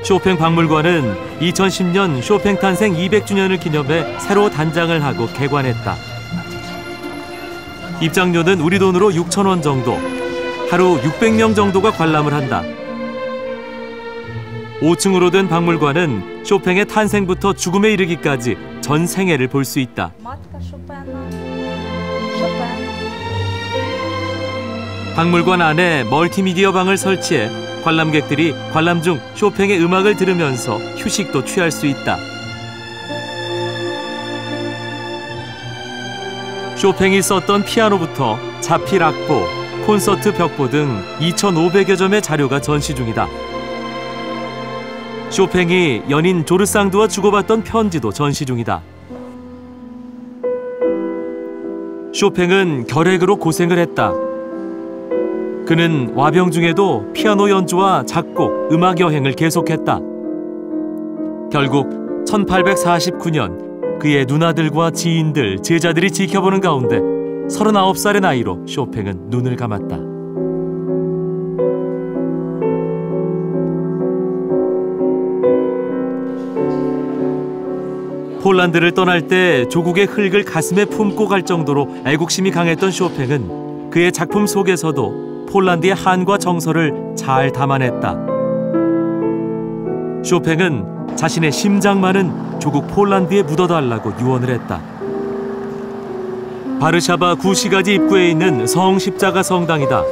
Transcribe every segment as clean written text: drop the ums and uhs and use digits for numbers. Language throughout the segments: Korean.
쇼팽 박물관은 2010년 쇼팽 탄생 200주년을 기념해 새로 단장을 하고 개관했다. 입장료는 우리 돈으로 6,000원 정도, 하루 600명 정도가 관람을 한다. 5층으로 된 박물관은 쇼팽의 탄생부터 죽음에 이르기까지 전 생애를 볼 수 있다. 박물관 안에 멀티미디어 방을 설치해 관람객들이 관람 중 쇼팽의 음악을 들으면서 휴식도 취할 수 있다. 쇼팽이 썼던 피아노부터 자필 악보, 콘서트 벽보 등 2,500여 점의 자료가 전시 중이다. 쇼팽이 연인 조르상드와 주고받던 편지도 전시 중이다. 쇼팽은 결핵으로 고생을 했다. 그는 와병 중에도 피아노 연주와 작곡, 음악 여행을 계속했다. 결국 1849년 그의 누나들과 지인들, 제자들이 지켜보는 가운데 39살의 나이로 쇼팽은 눈을 감았다. 폴란드를 떠날 때 조국의 흙을 가슴에 품고 갈 정도로 애국심이 강했던 쇼팽은 그의 작품 속에서도 폴란드의 한과 정서를 잘 담아냈다. 쇼팽은 자신의 심장만은 조국 폴란드에 묻어달라고 유언을 했다. 바르샤바 구시가지 입구에 있는 성십자가 성당이다.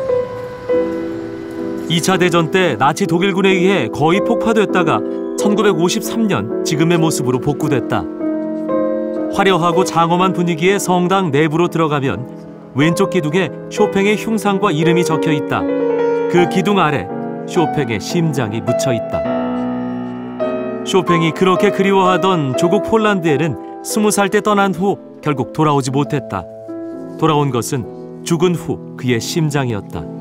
2차 대전 때 나치 독일군에 의해 거의 폭파됐다가 1953년 지금의 모습으로 복구됐다. 화려하고 장엄한 분위기의 성당 내부로 들어가면 왼쪽 기둥에 쇼팽의 흉상과 이름이 적혀 있다. 그 기둥 아래 쇼팽의 심장이 묻혀 있다. 쇼팽이 그렇게 그리워하던 조국 폴란드에는 20살 때 떠난 후 결국 돌아오지 못했다. 돌아온 것은 죽은 후 그의 심장이었다.